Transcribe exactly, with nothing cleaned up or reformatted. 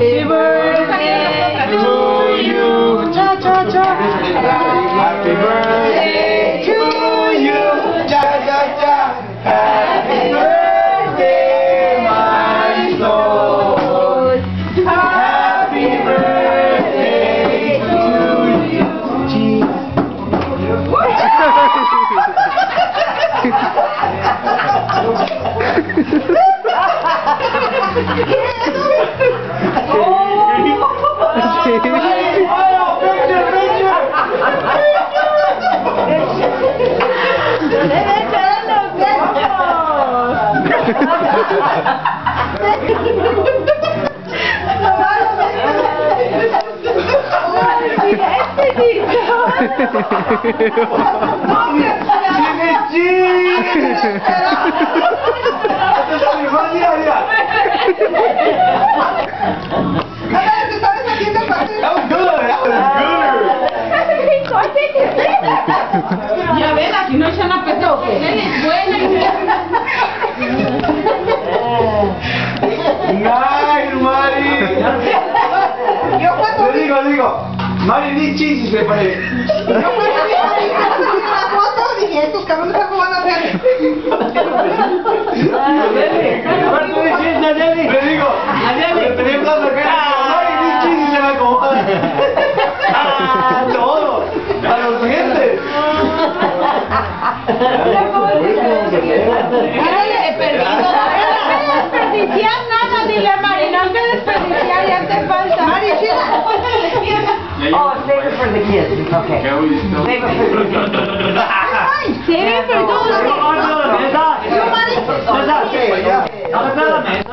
Happy birthday to you. Cha cha cha. Happy birthday to you. Cha cha cha. Happy birthday, my soul. Happy birthday to you. Ya ven, aquí no echan a petoque. Buena idea. Nice, Mari. Yo cuando Le digo, digo, Mari ni chichis le parece. Yo cuando vi la foto dije, estos cabrones algo van a hacer. Le digo, le tenía plazo acá, Mari ni chichis se va a acomodar. Ah, todo. A los clientes. Desperdiciar nada, dile a Mari, no te desperdiciar, ya te falta. Mari, sí. Oh, save it for the kids. Okay. Save it for the kids. Sí, pero tú... No, no, no, no, no, no, no, no, no, no, no, no, no, no, no,